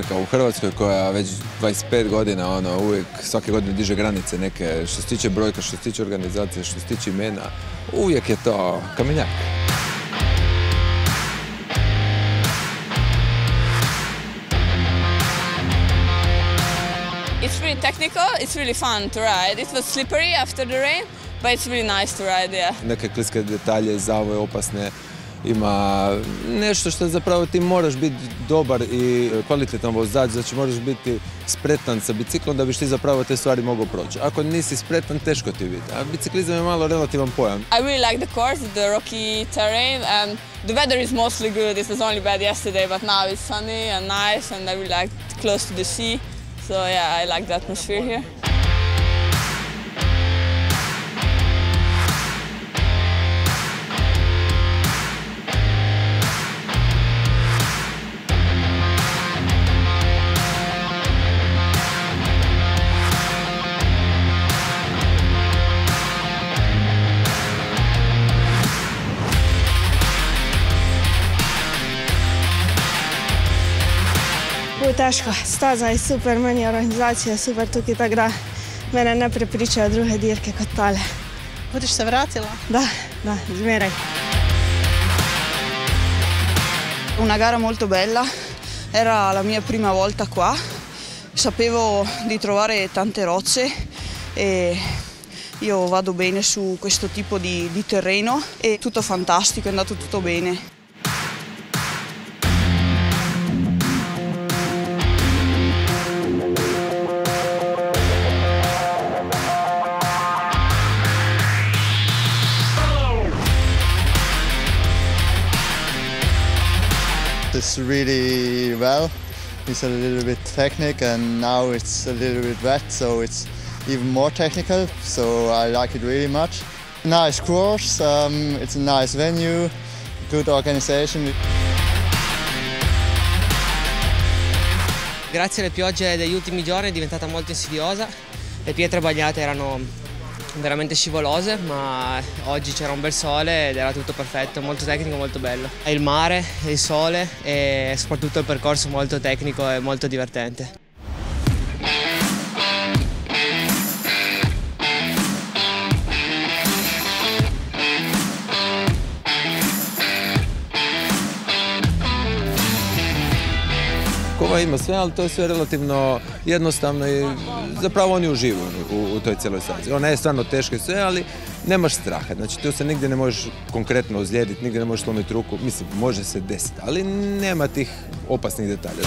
kao u Hrvatskoj koja već 25 godina uvijek svake godine diže granice neke što se tiče brojka, što se tiče organizacije, što se tiče imena, uvijek je to kamenjak. It's really technical, it's really fun to ride. It was slippery after the rain, but it's really nice to ride, yeah. Neke kliske detalje, zavoje opasne, ima nešto što zapravo ti moraš biti dobar i kvalitetan vozač, znači moraš biti spretan sa biciklom da biš ti zapravo te stvari mogao proći. Ako nisi spretan, teško ti biti. A biciklizam je malo relativan pojam. I really like the course, the rocky terrain, and the weather is mostly good. It was only bad yesterday, but now it's sunny and nice, and I really like close to the sea. So yeah, I like the atmosphere here. Teško, staza je super, meni je organizacija super tukaj, tako da mene ne prepričajo druge dirke kot tale. Boš se vratila? Da, zmeraj. Una gara molto bella, era la mia prima volta qua, sapevo di trovare tante rocce e io vado bene su questo tipo di terreno e tutto fantastico, è andato tutto bene. It's really well. It's a little bit technical and now it's a little bit wet, so it's even more technical, so I like it really much. Nice course, it's a nice venue, good organization. Grazie alle piogge degli ultimi giorni è diventata molto insidiosa, le pietre bagnate erano veramente scivolose, ma oggi c'era un bel sole ed era tutto perfetto, molto tecnico, molto bello. Il mare, il sole e soprattutto il percorso molto tecnico e molto divertente. Kova ima sve, ali to je sve relativno jednostavno i zapravo oni uživaju u toj cijeloj stazi. Ona je stvarno teška i sve, ali nemaš straha. Znači tu se nigdje ne možeš konkretno ozlijediti, nigdje ne možeš slomiti ruku. Mislim, može se desiti, ali nema tih opasnih detalja.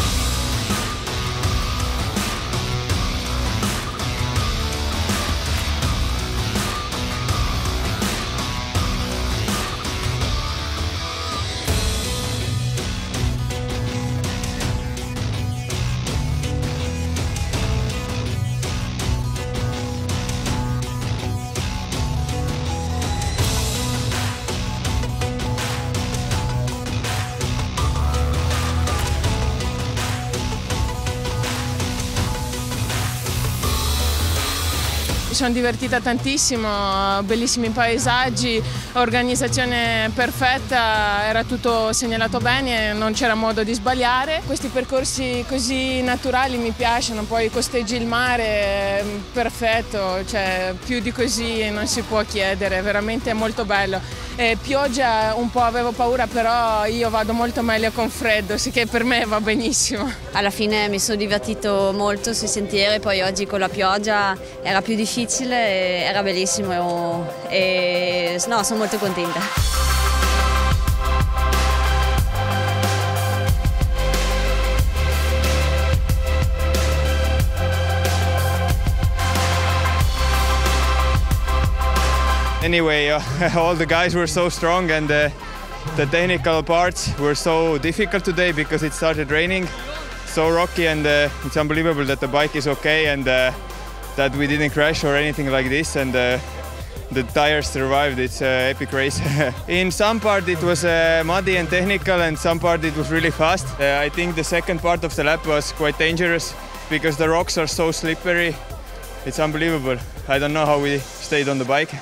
Mi sono divertita tantissimo, bellissimi paesaggi, organizzazione perfetta, era tutto segnalato bene, non c'era modo di sbagliare. Questi percorsi così naturali mi piacciono, poi costeggi il mare, perfetto, cioè più di così non si può chiedere, veramente molto bello. Pioggia un po' avevo paura, però io vado molto meglio con freddo, sì che per me va benissimo. Alla fine mi sono divertito molto sui sentieri, poi oggi con la pioggia era più difficile, era bellissimo e no, sono molto contenta. Anyway, all the guys were so strong and the technical parts were so difficult today because it started raining, so rocky, and it's unbelievable that the bike is okay and that we didn't crash or anything like this, and the tires survived. It's an epic race. In some part it was muddy and technical, and some part it was really fast. I think the second part of the lap was quite dangerous because the rocks are so slippery. It's unbelievable. I don't know how we stayed on the bike.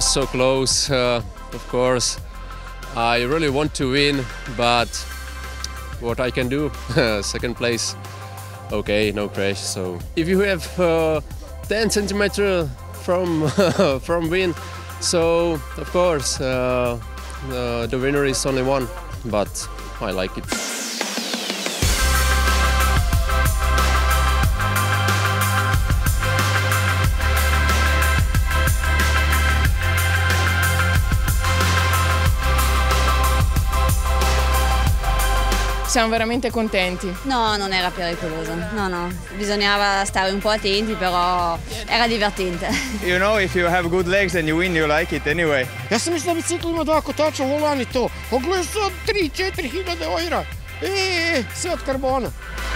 was so close, of course. I really want to win, but what I can do, second place, okay, no crash. So if you have 10 centimeters from win, so of course the winner is only one, but I like it. Siamo veramente contenti. No, non era pericoloso, no, bisognava stare un po' attenti, però era divertente. You know, if you have good legs and you win, you like it anyway. Ja sam mislio da bicikl ima dva kotača, volan i to. Pogledaj sad 3-4 hiljade ojra. Sve od karbona.